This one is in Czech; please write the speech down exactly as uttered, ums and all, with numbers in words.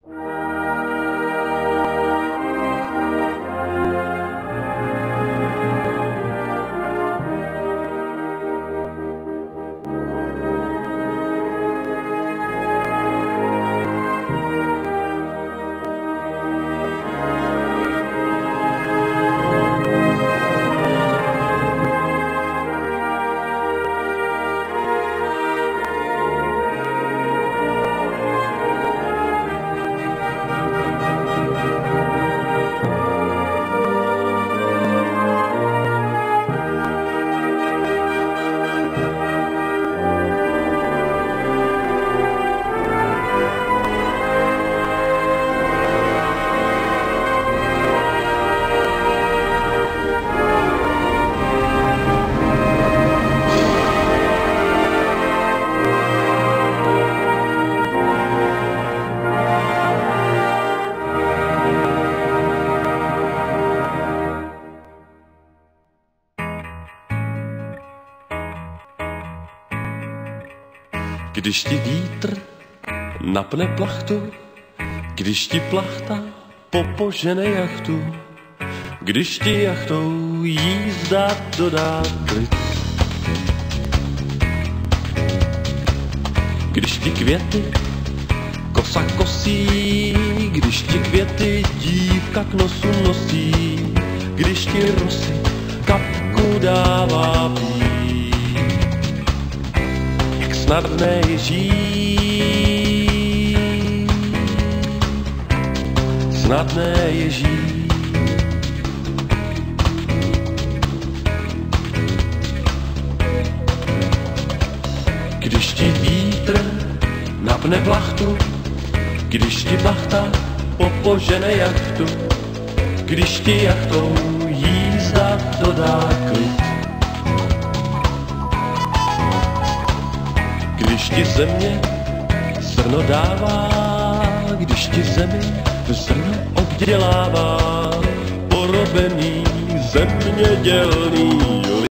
Když ti vítr napne plachtu, když ti plachta popožene jachtu, když ti jachtou jízda dodá klid. Když ti květy kosa kosí, když ti květy dívka k nosu nosí, když ti rosy kapku dává pít. Snadné je žít, snadné je žít. Když ti vítr napne plachtu, když ti plachta popožene jachtu, když ti jachtou jízda dodá klid. Když ti země zrno dává, když ti zemi zrno obdělává, porobený zemědělný